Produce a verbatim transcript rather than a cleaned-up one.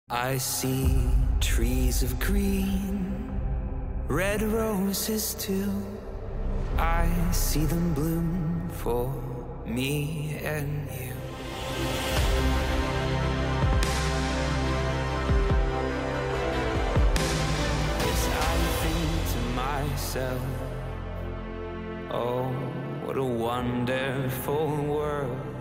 I see trees of green, red roses too. I see them bloom for me and you. Yes, I think to myself, oh, what a wonderful world.